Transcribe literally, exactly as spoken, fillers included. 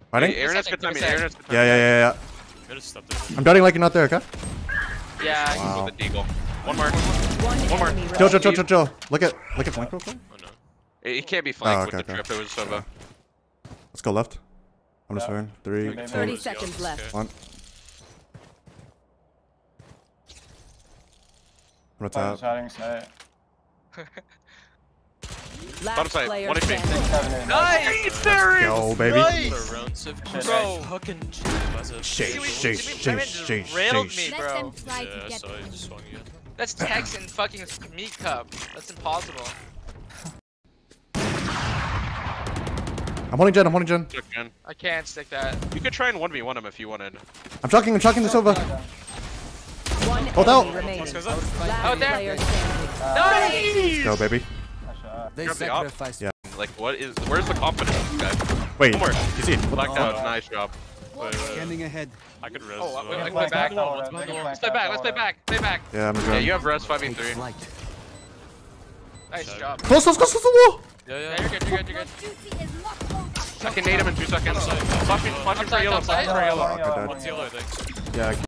Fighting? Hey, Aaron's good timing. Aaron's good timing. Yeah, yeah, yeah, yeah. I'm darting like you're not there, okay? Yeah, wow. with the deagle. One more. One more. Chill, chill, chill, chill, chill. Look at, look at flank real quick. Oh, no. He can't be flanked oh, okay, with the okay. trip. It was Sova. Let's go left. I'm just turn. Three, two, thirty seconds left. One. I'm gonna tap. Last player One H P. Nice! Derrek! Yo, baby. Nice! Bro, fucking Shake, shake, shake, shake, railed shake. me, bro. Yeah, I saw it just swung again. That's Tex and fucking meat cup. That's impossible. I'm holding Jen, I'm holding Jen. I can't stick that. You could try and one v one him if you wanted. I'm chucking, I'm chucking the Sova. One Hold out. remaining. Out there. Nice! Go, baby. They Grab the sacrificed. Yeah. Like, what is? Where's the confidence, guys? Wait, One more. you see it? Blacked out. Nice job. Wait, wait, wait. Standing ahead. I could res. Oh, uh, wait, like, play let's back. play the wall, let's play the wall. Let's play back. Let's play back. Play back. Play back. Yeah, I'm Yeah, good. you have res five v three. Flight. Nice job. Close, close, close, close to the wall. Yeah, Yeah, yeah. you're good. You're good. You're good. I can nade him in two seconds. Flashing, flashing for Upside, yellow. upside. Flashing for yellow. Fuck, I died. One's yellow, I think. Yeah, I